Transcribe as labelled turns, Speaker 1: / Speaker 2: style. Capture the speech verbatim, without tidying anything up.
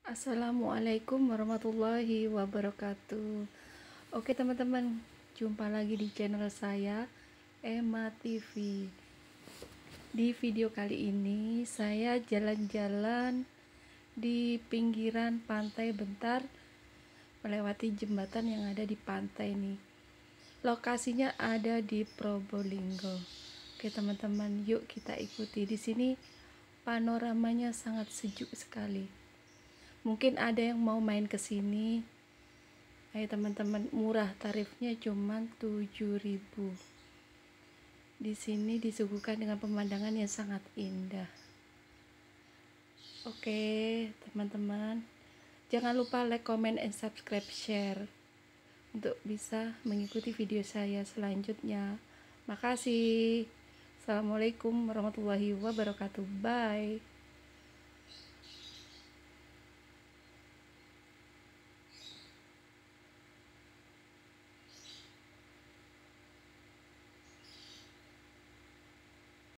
Speaker 1: Assalamualaikum warahmatullahi wabarakatuh. Oke teman-teman, jumpa lagi di channel saya Emma T V. Di video kali ini saya jalan-jalan di pinggiran pantai bentar, melewati jembatan yang ada di pantai nih. Lokasinya ada di Probolinggo. Oke teman-teman, yuk kita ikuti. Di sini panoramanya sangat sejuk sekali. Mungkin ada yang mau main ke sini. Ayo teman-teman, murah, tarifnya cuma tujuh ribu. Di sini disuguhkan dengan pemandangan yang sangat indah. Oke, teman-teman, jangan lupa like, comment, and subscribe, share untuk bisa mengikuti video saya selanjutnya. Makasih. Assalamualaikum warahmatullahi wabarakatuh. Bye.